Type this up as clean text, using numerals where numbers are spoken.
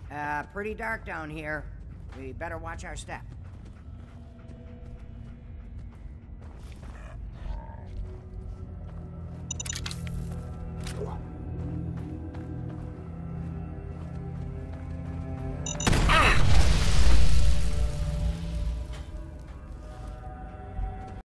Pretty dark down here. We better watch our step.